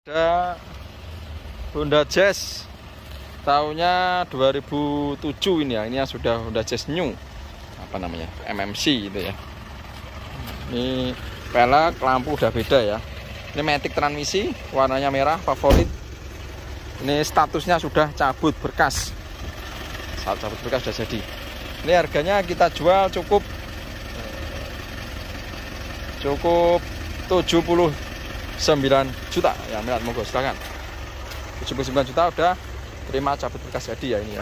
Ada Honda Jazz tahunnya 2007 ini ya. Ini yang sudah Honda Jazz New, apa namanya, MMC gitu ya. Ini pelek, lampu udah beda ya. Ini matic transmisi, warnanya merah, favorit. Ini statusnya sudah cabut berkas. Saat cabut berkas sudah jadi. Ini harganya kita jual cukup 79 juta ya, minat monggo silakan. 79 juta udah terima cabut berkas jadi ya ini ya.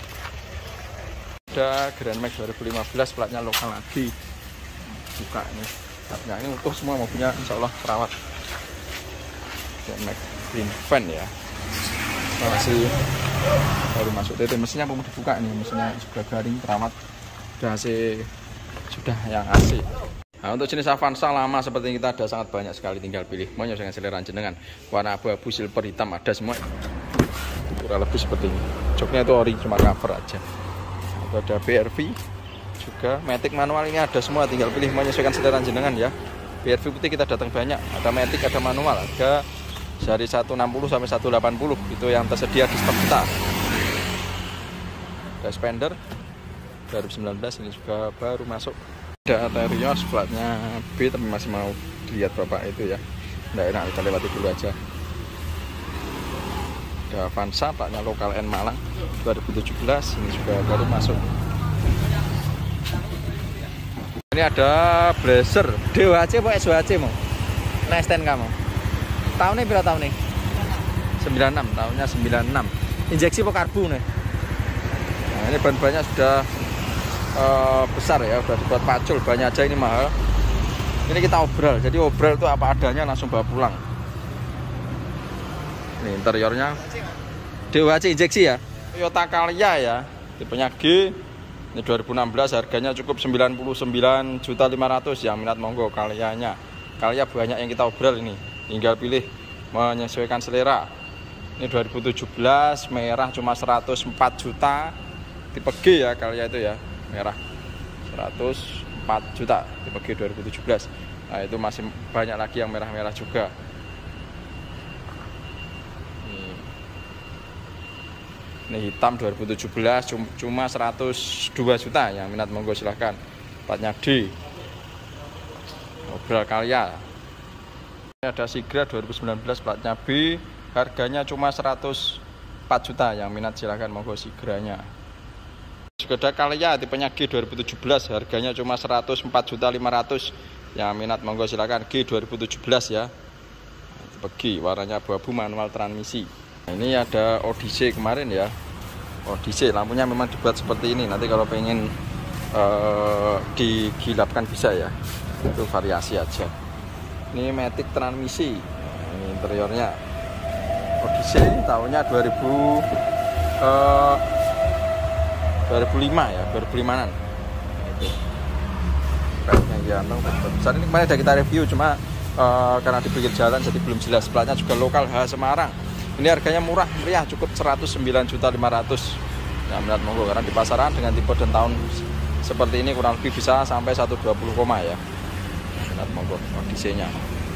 Ada Grand Max 2015 platnya lokal lagi. Buka ini. Platnya ini utuh semua, mobilnya insya Allah terawat. Grand Max Green Van ya. Masih baru masuk TT, mesinnya mau dibuka nih, mesinnya sudah garing terawat. Sudah yang AC. Nah, untuk jenis Avanza lama seperti ini kita ada sangat banyak sekali, tinggal pilih mau dengan selera jenengan. Warna abu-abu, silver, hitam ada semua. Kurang lebih seperti ini. Joknya itu ori, cuma cover aja. Nah, ada BRV juga, matic manual ini ada semua, tinggal pilih menyesuaikan selera jenengan ya. BRV putih kita datang banyak, ada matic, ada manual, ada dari 160 sampai 180 itu yang tersedia di stok kita. Ada Spender 2019 ini juga baru masuk. Ada Terios platnya B tapi masih mau dilihat bapak itu ya, nggak enak, kita lewati dulu aja. Ada Avanza platnya lokal N Malang 2017 ini juga baru masuk. Ini ada Blazer DWC apa SWC mau Nesten kamu tahunnya berapa tahun nih? 96, tahunnya 96. Injeksi apa karbu nih? Nah, ini ban-bannya sudah besar ya, udah dibuat pacul, banyak aja ini mahal. Ini kita obral, jadi obral itu apa adanya langsung bawa pulang. Ini interiornya DWC injeksi ya, Toyota Calya ya, tipenya G. Ini 2016, harganya cukup 99.500.000 yang minat monggo Calyanya. Calya banyak yang kita obral ini, tinggal pilih menyesuaikan selera. Ini 2017, merah cuma 104 juta, tipe G ya Calya itu ya. Merah 104 juta tipe G 2017. Nah itu masih banyak lagi yang merah-merah juga. Ini hitam 2017 cuma 102 juta yang minat monggo silahkan. Platnya D, obral Calya. Ini ada Sigra 2019 platnya B, harganya cuma 104 juta yang minat silahkan monggo Sigranya. Juga ada Calya tipenya G 2017, harganya cuma 104.500.000 yang minat monggo silakan. G 2017 ya, tipe G, warnanya abu-abu, manual transmisi. Nah, ini ada Odyssey kemarin ya, Odyssey lampunya memang dibuat seperti ini, nanti kalau pengen digilapkan bisa ya, itu variasi aja. Ini matic transmisi. Nah, ini interiornya Odyssey tahunnya 2005 ya, 2005-an. Itu. Peleknya ganteng, besar. Ini kemarin udah kita review, cuma karena di pinggir jalan jadi belum jelas. Platnya juga lokal H Semarang. Ini harganya murah meriah, cukup 109.500.000. Ya minat monggo, karena di pasaran dengan tipe dan tahun seperti ini kurang lebih bisa sampai 120 koma ya. Minat monggo Odyssey-nya.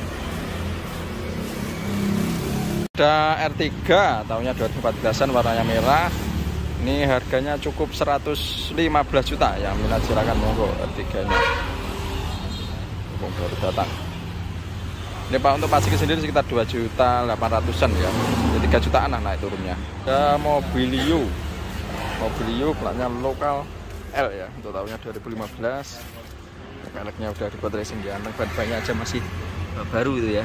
Ada R3 tahunnya 2014-an, warnanya merah. Ini harganya cukup 115 juta yang minat silakan monggo R3-nya. Baru datang. Ini Pak untuk pasir sendiri sekitar 2.800.000-an ya. Jadi 3 jutaan lah naik turunnya. Ada Mobilio platnya lokal L ya, untuk tahunnya 2015. Peleknya udah dibuat racing ya, ban-bannya aja masih baru itu ya.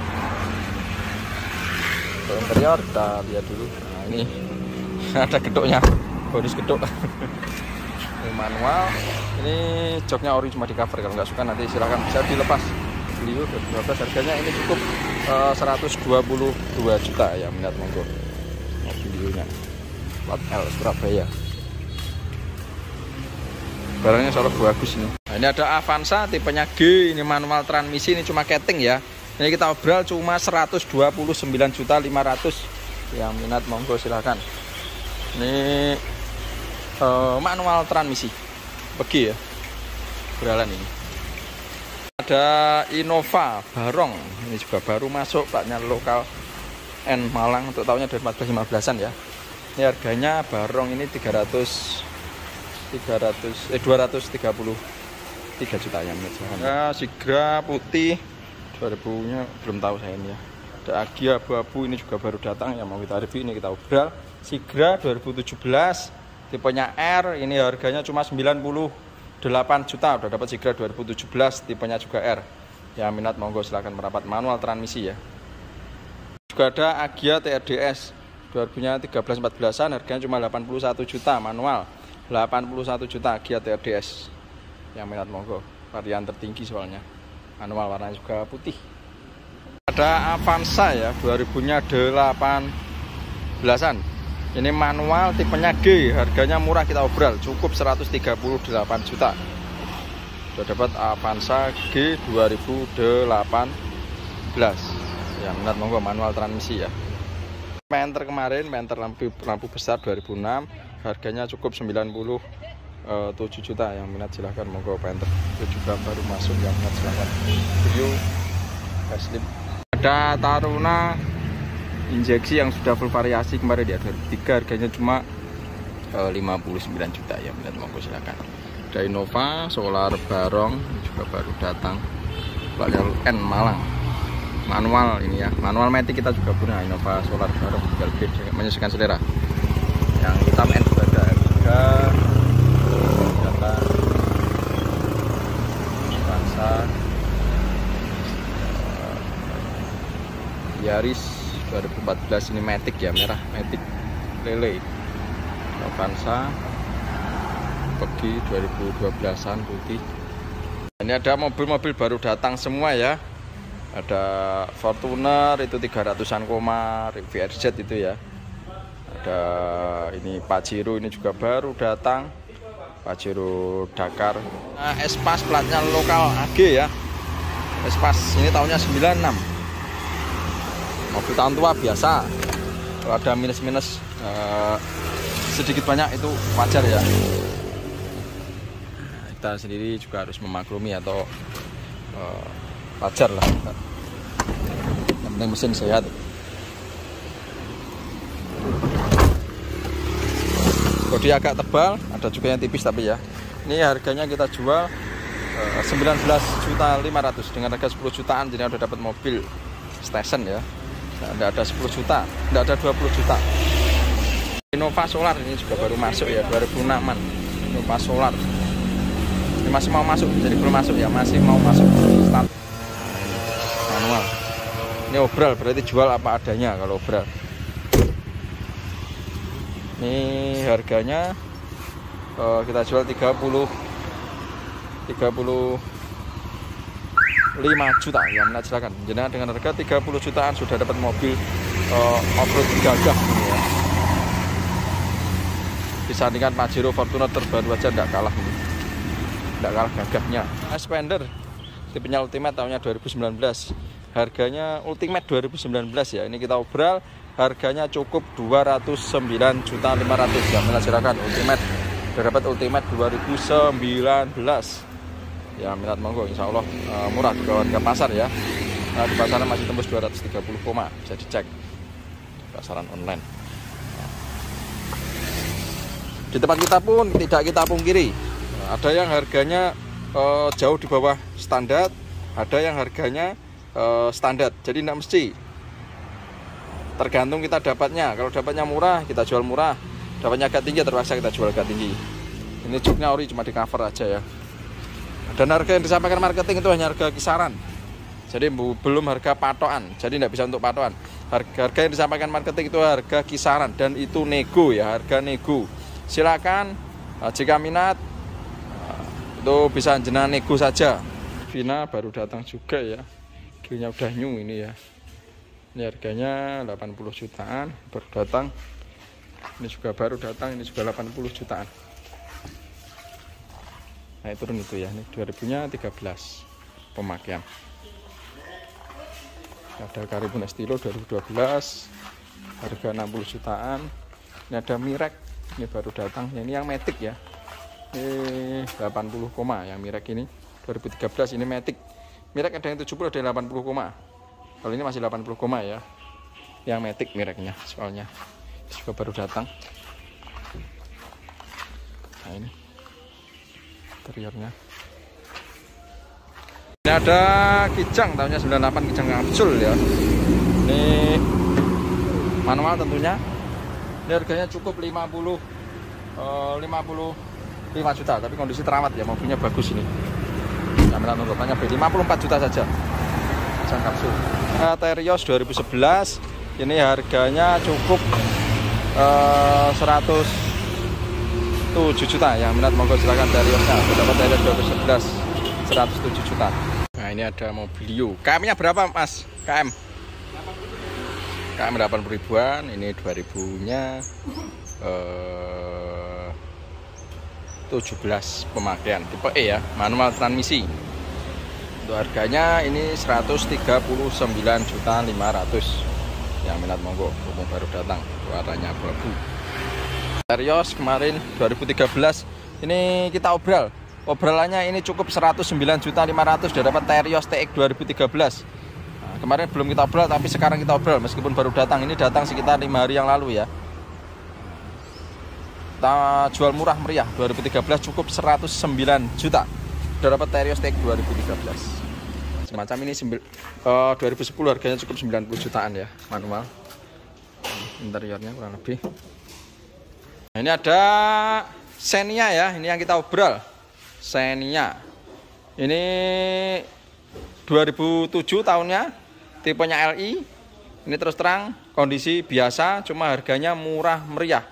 Untuk interior kita lihat dulu. Nah ini ada gedoknya, bonus gedok. Ini manual, ini joknya ori cuma di cover, kalau nggak suka nanti silahkan bisa dilepas. Beliau 2012 harganya ini cukup 122 juta ya minat monggo. Mobilionya plat L Surabaya, barangnya soalnya bagus ini. Nah, ini ada Avanza tipenya G, ini manual transmisi, ini cuma keting ya. Ini kita obral cuma 129.500.000 yang minat monggo silahkan. Ini manual transmisi pergi ya, beralan ini. Ada Innova Barong, ini juga baru masuk, platnya lokal N Malang untuk tahunnya 2014-15an ya. Ini harganya barong ini 233 juta ya. Nah, Sigra putih 2000-nya belum tahu saya ini ya. Ada Agia abu-abu ini juga baru datang yang mau kita review, ini kita obral. Sigra 2017 tipenya R, ini harganya cuma 98 juta. Udah dapat Sigra 2017 tipenya juga R. Ya minat monggo silahkan merapat, manual transmisi ya. Juga ada Agia TRDS 2000-nya 13-14an, harganya cuma 81 juta manual. 81 juta Agia TRDS. Yang minat monggo, varian tertinggi soalnya. Manual warnanya juga putih. Ada Avanza ya, 2000-nya 18-an. Ini manual tipenya G, harganya murah kita obral, cukup 138 juta. Sudah dapat Avanza G 2018. Yang minat monggo, manual transmisi ya. Panther kemarin, Panther lampu besar 2006, harganya cukup 97 juta. Yang minat silahkan monggo Panther. Itu juga baru masuk, yang minat silahkan. Video facelift. Ada Taruna injeksi yang sudah full variasi kemarin di 2003, harganya cuma 59 juta. Yang minat monggo silahkan. Ada Innova Solar Barong juga baru datang, varian N Malang. Manual ini ya, manual matic kita juga punya. Innova Solar Barong juga lebih menyesuaikan selera. Yang hitam N juga ada juga data Avanza Yaris 2014 ini matic ya, merah matic lele. Avanza Pegi 2012an putih. Ini ada mobil-mobil baru datang semua ya. Ada Fortuner itu 300-an koma, VRZ itu ya. Ada ini Pajero ini juga baru datang, Pajero Dakar. Nah, Espas platnya lokal AG ya. Espas ini tahunnya 96. Mobil tahun tua biasa. Kalau ada minus-minus sedikit banyak itu wajar ya. Kita sendiri juga harus memaklumi atau wajar lah. Yang penting mesin sehat. Bodi agak tebal, ada juga yang tipis tapi ya. Ini harganya kita jual 19.500.000 dengan harga 10 jutaan. Jadi udah dapat mobil station ya. Tidak ada 10 juta, tidak ada 20 juta. Innova Solar ini juga baru masuk ya, 2006an. Innova Solar ini masih mau masuk, jadi belum masuk ya, masih mau masuk start manual. Ini obral, berarti jual apa adanya kalau obral. Ini harganya kita jual 35 juta. Ya minat silakan. Jadi dengan harga 30 jutaan sudah dapat mobil off-road gagah ini ya. Disandingkan Pajero Fortuner terbaru aja tidak kalah ini. Tidak kalah gagahnya. Spender tipenya Ultimate tahunnya 2019. Harganya Ultimate 2019 ya. Ini kita obral, harganya cukup 209.500.000. Ya minat silakan Ultimate. Sudah dapat Ultimate 2019. Ya minat monggo, insya Allah murah di harga pasar ya. Nah, di pasaran masih tembus 230 koma, bisa dicek pasaran online. Di tempat kita pun tidak kita pungkiri, ada yang harganya jauh di bawah standar, ada yang harganya standar. Jadi tidak mesti, tergantung kita dapatnya. Kalau dapatnya murah kita jual murah, dapatnya agak tinggi terpaksa kita jual agak tinggi. Ini joknya ori cuma di cover aja ya. Dan harga yang disampaikan marketing itu hanya harga kisaran, jadi belum harga patokan, jadi tidak bisa untuk patokan. Harga yang disampaikan marketing itu harga kisaran dan itu nego ya, harga nego. Silakan jika minat itu bisa jenengan nego saja. Vina baru datang juga ya, G-nya udah new ini ya. Ini harganya 80 jutaan baru datang. Ini juga baru datang, ini juga 80 jutaan. Nah turun itu ya, ini 2000-nya 13 pemakaian. Ada Karibun Estilo 2012, harga 60 jutaan. Ini ada Mirek, ini baru datang. Ini yang Matic ya, ini 80 koma. Yang Mirek ini 2013, ini Matic. Mirek ada yang 70, ada yang 80 koma. Kalau ini masih 80 koma ya. yang Matic mereknya, soalnya juga baru datang. Nah ini interiornya. Ini ada Kijang tahunnya 98, Kijang kapsul ya. Ini manual tentunya. Ini harganya cukup 55 juta, tapi kondisi terawat ya, mobilnya bagus ini. Jaminan untukannya B 54 juta saja. Kijang kapsul. Terios 2011. Ini harganya cukup 107 juta ya. Minat monggo silakan Teriosnya. Dapat Terios 2011 107 juta. Nah, ini ada Mobilio. KM-nya berapa, Mas? KM 80 ribuan. Ini 2000-nya 17 pemakaian tipe E ya, manual transmisi. Untuk harganya ini 139.500.000. Yang minat monggo, umum baru datang, warnanya abu-abu. Terios kemarin 2013 ini kita obralannya ini cukup 109.500.000. Sudah dapat Terios TX 2013. Nah, kemarin belum kita obral, tapi sekarang kita obral meskipun baru datang. Ini datang sekitar 5 hari yang lalu ya. Kita jual murah meriah 2013 cukup 109 juta. Sudah dapat Terios TX 2013. Semacam ini 2010 harganya cukup 90 jutaan ya, manual. Interiornya kurang lebih. Nah, ini ada Xenia ya, ini yang kita obral. Xenia. Ini 2007 tahunnya, tipenya LI. Ini terus terang kondisi biasa, cuma harganya murah meriah.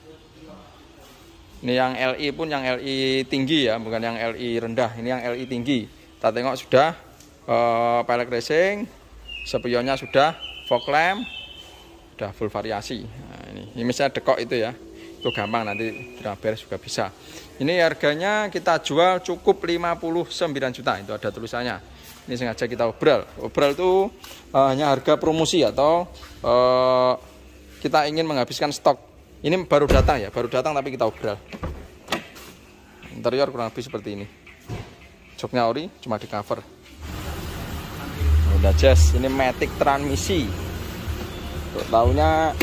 Ini yang LI pun yang LI tinggi ya, bukan yang LI rendah. Ini yang LI tinggi. Kita tengok sudah pelek racing, spionnya sudah, fog lamp, sudah full variasi. Nah, ini misalnya dekok itu ya, itu gampang nanti beres juga bisa. Ini harganya kita jual cukup 59 juta, itu ada tulisannya. Ini sengaja kita obral. Obral itu hanya harga promosi atau kita ingin menghabiskan stok. Ini baru datang ya, baru datang tapi kita obral. Interior kurang lebih seperti ini. Joknya ori, cuma di cover. Honda Jazz, ini Matic transmisi. Untuk tahunnya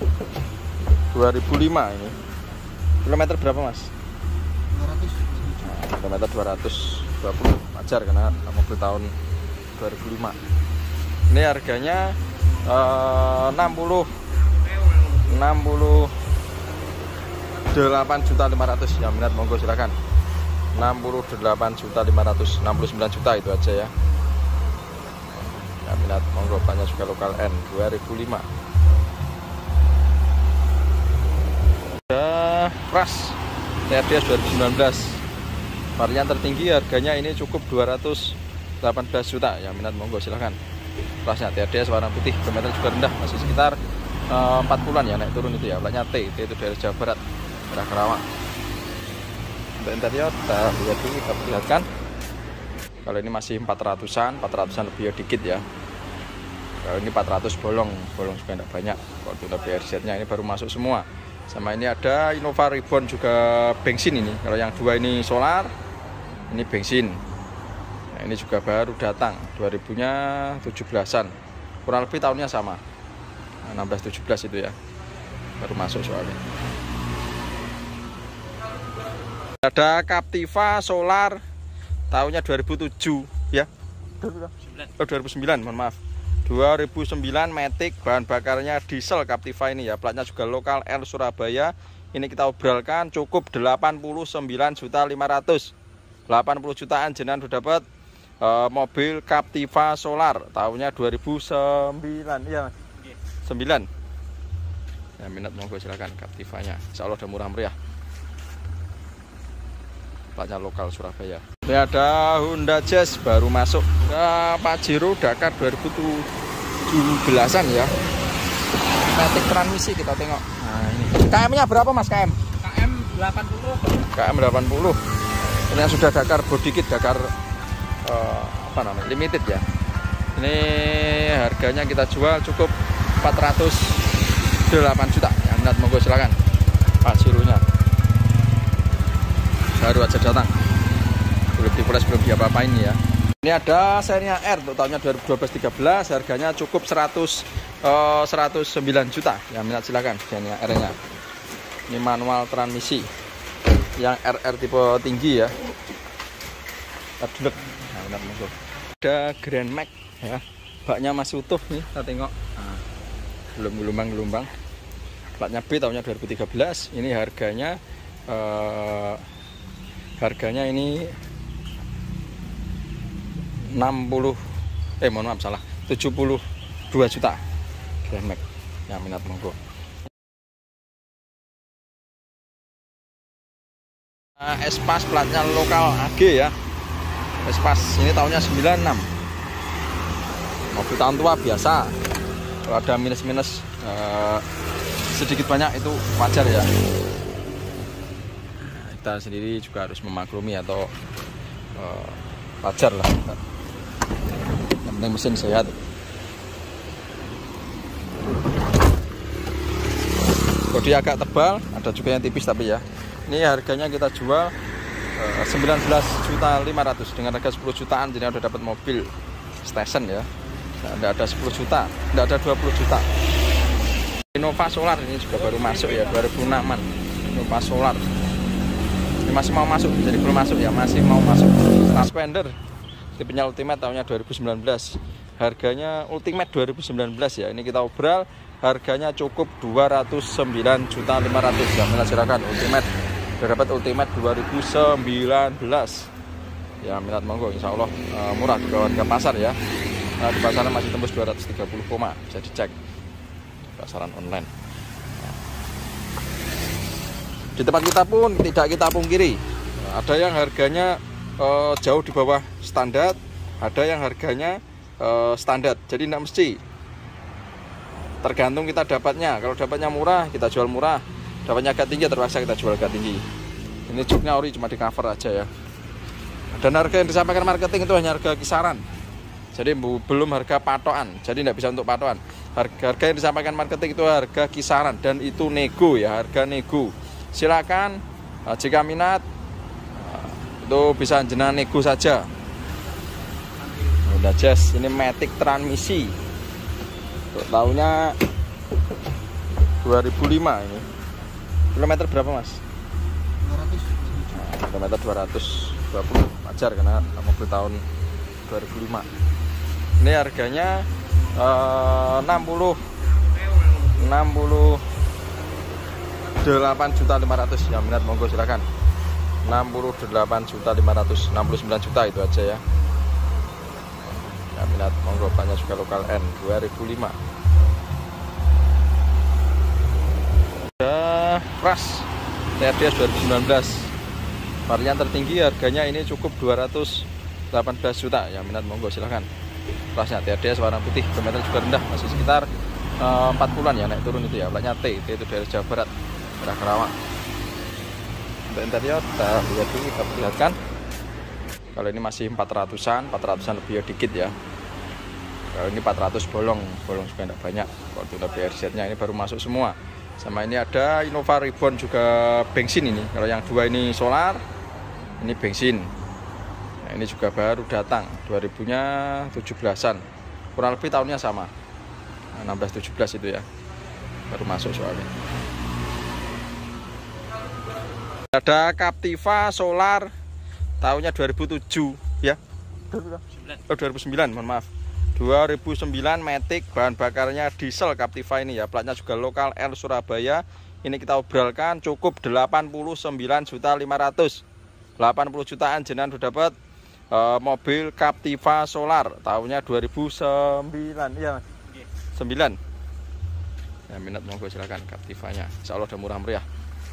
2005 ini. Kilometer berapa, Mas? 200. Nah, kilometer 220. Wajar karena mobil tahun 2005. Ini harganya 68.500.000. Yang minat monggo silakan. 68.500.000, 69 juta itu aja ya. Yang minat monggo, banyak juga lokal N 2005. Ada Pras TRDS 2019. Varian tertinggi harganya ini cukup 218 juta. Yang minat monggo silahkan. Prasnya TRDS warna putih, kilometer juga rendah, masih sekitar 40-an ya, naik turun itu ya. Platnya T itu dari Jawa Barat, daerah Karawang. Untuk interior kita lihat dulu, kita perlihatkan. Kalau ini masih 400-an lebih dikit ya. Kalau ini 400 bolong juga tidak banyak. Kalau untuk BRZ-nya ini baru masuk semua. Sama ini ada Innova Reborn juga bensin ini. Kalau yang dua ini solar, ini bensin. Nah, ini juga baru datang, 2000-nya 17-an. Kurang lebih tahunnya sama. 16-17 itu ya. Baru masuk soalnya. Ada Captiva solar tahunnya 2007 ya. 2009, mohon maaf. 2009 Matic, bahan bakarnya diesel Captiva ini ya. Platnya juga lokal L Surabaya. Ini kita obralkan cukup 89.500.000. 80 jutaan jenengan sudah dapat mobil Captiva solar tahunnya 2009 ya. 9. Ya, minat monggo silakan Captivanya. Insyaallah udah murah meriah. Platnya lokal Surabaya. Ini ada Honda Jazz baru masuk Pajero Dakar 2017-an ya. Matic transmisi kita tengok. Nah, ini. KM-nya berapa, Mas? KM 80. KM 80. Ini yang sudah Dakar body kit, Dakar apa namanya? Limited ya. Ini harganya kita jual cukup 408 juta. Yang minat monggo silakan. Pajero-nya. Baru aja datang, belum dipoles, belum diapa-apain ya. Ini ada serinya R untuk tahunnya 2012-13, harganya cukup 109 juta. Yang minat silakan serinya R-nya. Ini manual transmisi yang RR tipe tinggi ya. Adlek. Nah, minat monggo. Ada Grand Max ya. Baknya masih utuh nih, kita tengok. Nah, belum gelombang-gelombang. Platnya B tahunnya 2013. Ini harganya ini 72 juta. Grand Max. Yang minat monggo. Espas platnya lokal AG ya. Espas ini tahunnya 96. Mobil tahun tua biasa. Kalau ada minus-minus sedikit banyak itu wajar ya. Kita sendiri juga harus memaklumi atau wajar lah. Yang penting mesin sehat. Bodi agak tebal, ada juga yang tipis tapi ya. Ini harganya kita jual 19.500.000 dengan harga 10 jutaan. Jadi udah dapat mobil station ya. Tidak ada 10 juta, tidak ada 20 juta. Innova Solar ini juga baru masuk ya, 2006an. Innova Solar ini masih mau masuk, jadi belum masuk ya, masih mau masuk. Suspender tipenya Ultimate tahunnya 2019. Harganya Ultimate 2019 ya. Ini kita obral, harganya cukup 209.500.000. Ya, minat silakan Ultimate. Sudah dapat Ultimate 2019. Ya, minat monggo, insya Allah murah di bawah harga pasar ya. Nah, di pasaran masih tembus 230 koma, bisa dicek pasaran online. Di tempat kita pun tidak kita pungkiri, ada yang harganya jauh di bawah standar, ada yang harganya standar. Jadi tidak mesti, tergantung kita dapatnya. Kalau dapatnya murah kita jual murah, dapatnya agak tinggi terpaksa kita jual agak tinggi. Ini joknya ori cuma di cover aja ya. Dan harga yang disampaikan marketing itu hanya harga kisaran, jadi belum harga patokan, jadi tidak bisa untuk patokan. Harga yang disampaikan marketing itu harga kisaran dan itu nego ya, harga nego. Silakan jika minat itu bisa jenengan nego saja. Udah Jazz, ini Matic transmisi. Tahunnya 2005 ini. Kilometer berapa Mas? 200. Kilometer 220, wajar karena mobil tahun 2005. Ini harganya 68.500.000. Yang minat monggo silakan. 68.500.000, 69 juta itu aja ya. Yang minat monggo, banyak juga lokal N 2005. Ada Pras TRDS 2019. Varian tertinggi harganya ini cukup 218 juta. Yang minat monggo silahkan. Plasnya TRDS warna putih, kilometer juga rendah, masih sekitar 40-an ya, naik turun itu ya. Platnya T itu dari Jawa Barat, daerah Karawang. Untuk interior kita lihat dulu, kita perlihatkan. Kalau ini masih 400-an lebih dikit ya. Kalau ini 400 bolong juga tidak banyak. Kalau kita BRZ-nya ini baru masuk semua. Sama ini ada Innova Reborn juga bensin ini. Kalau yang dua ini solar, ini bensin. Nah, ini juga baru datang 2000-nya 17-an. Kurang lebih tahunnya sama. 16-17 itu ya. Baru masuk soalnya. Ada Captiva Solar tahunnya 2007 ya. 2009, mohon maaf. 2009 Matic, bahan bakarnya diesel Captiva ini ya. Platnya juga lokal L Surabaya. Ini kita obralkan cukup 89.500.000. 80 jutaan jenengan sudah dapat mobil Captiva Solar tahunnya 2009 ya. 9. Ya, minat monggo silakan Captivanya. Insyaallah udah murah meriah.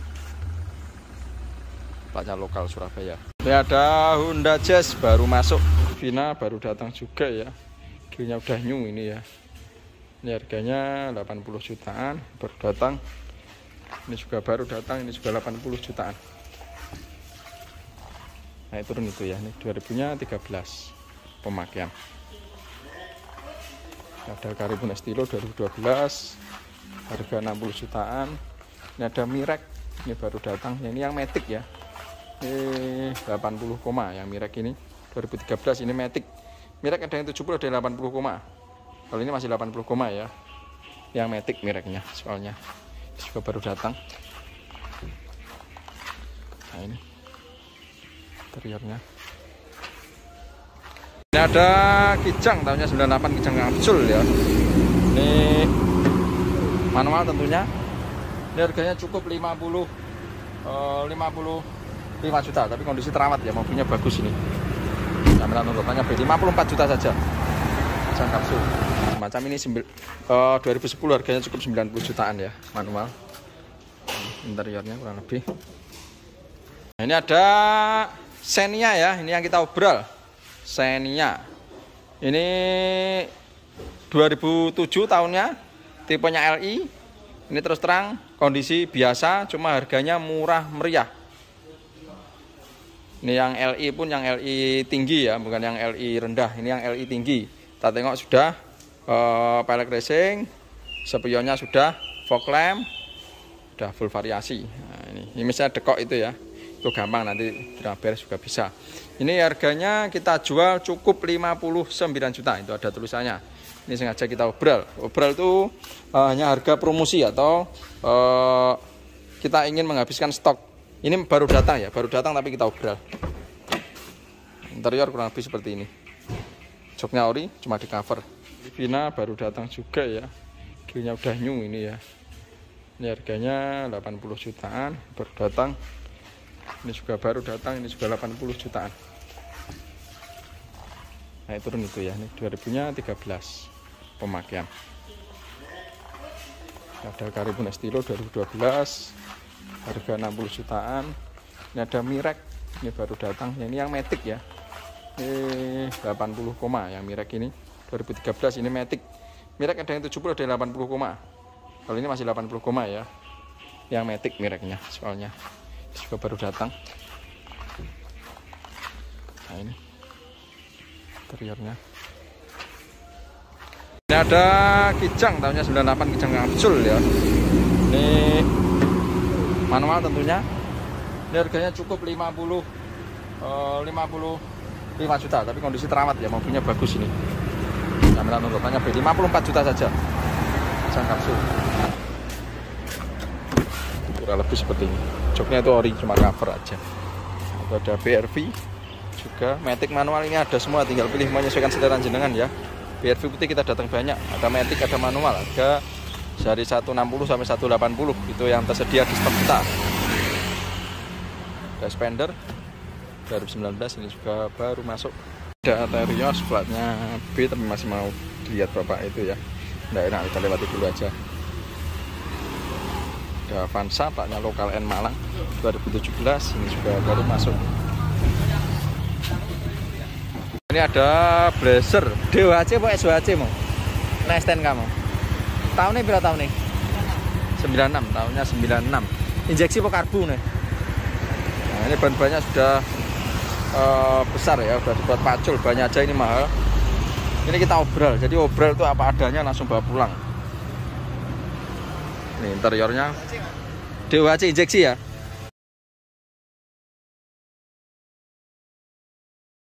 Platnya lokal Surabaya. Ini ada Honda Jazz baru masuk. Vina baru datang juga ya. Grillnya udah new ini ya. Ini harganya 80 jutaan baru datang. Ini juga baru datang, ini juga 80 jutaan. Nah, turun itu ya. Ini 2000-nya 13 pemakaian. Ada Caribun Estilo 2012 harga 60 jutaan. Ini ada Mirek, ini baru datang. Ini yang Matic ya. Ini 80 koma yang Mirek ini 2013. Ini Matic Mirek ada yang 70, ada yang 80 koma. Kalau ini masih 80 koma ya. Yang Matic mireknya soalnya. Ini juga baru datang. Nah ini interiornya. Ini ada Kijang tahunnya 98, Kijang kapsul ya. Ini manual tentunya. Ini harganya cukup 55 juta, tapi kondisi terawat ya, mobilnya bagus ini. Kamera tanggapannya B54 juta saja. Kijang kapsul. Semacam ini 2010 harganya cukup 90 jutaan ya, manual. Interiornya kurang lebih. Nah, ini ada Xenia ya, ini yang kita obral. Xenia. Ini 2007 tahunnya, tipenya LI. Ini terus terang kondisi biasa, cuma harganya murah meriah. Ini yang LI pun yang LI tinggi ya, bukan yang LI rendah. Ini yang LI tinggi. Kita tengok sudah pelek racing, spionnya sudah, fog lamp, sudah full variasi. Nah, ini misalnya dekok itu ya, itu gampang nanti beres juga bisa. Ini harganya kita jual cukup 59 juta, itu ada tulisannya. Ini sengaja kita obral. Obral itu hanya harga promosi atau kita ingin menghabiskan stok. Ini baru datang ya, baru datang tapi kita obral. Interior kurang lebih seperti ini. Joknya ori, cuma di cover. Vina baru datang juga ya. Grillnya udah new ini ya. Ini harganya 80 jutaan, baru datang. Ini juga baru datang, ini juga 80 jutaan. Nah, turun itu ya, ini 2000-nya 13 pemakaian. Ada Caribun Estilo 2012, harga 60 jutaan. Ini ada Mirek, ini baru datang. Ini yang Matic ya. Ini 80 koma yang Mirek ini. 2013 ini Matic. Mirek ada yang 70, ada yang 80 koma. Kalau ini masih 80 koma ya. Yang Matic Mireknya soalnya. Ini juga baru datang. Nah ini interiornya. Ini ada Kijang tahunnya 98, Kijang kapsul ya. Ini manual tentunya. Ini harganya cukup 55 juta, tapi kondisi terawat ya, mobilnya bagus ini. Kamera tanggapannya B54 juta saja. Kijang kapsul. Kurang lebih seperti ini. Joknya itu ori, cuma cover aja. Itu ada BRV juga. Matic manual ini ada semua, tinggal pilih menyesuaikan selera jenengan ya. BRV putih kita datang banyak, ada Matic, ada manual, harga dari 160 sampai 180 itu yang tersedia di stok kita. Ada Spender 2019, ini juga baru masuk. Ada Terios platnya B, tapi masih mau dilihat bapak itu ya. Nggak enak, kita lewati dulu aja. Ada Avanza platnya lokal N Malang 2017, ini juga baru masuk. Ini ada Blazer DWC apa SWC mau? Nah, stand kamu. Tahunnya berapa tahun nih? 96, tahunnya 96. Injeksi apa karbu nih? Nah, ini ban-bannya sudah besar ya, sudah dibuat pacul, banyak aja ini mahal. Ini kita obral, jadi obral itu apa adanya langsung bawa pulang. Ini interiornya DWC injeksi ya.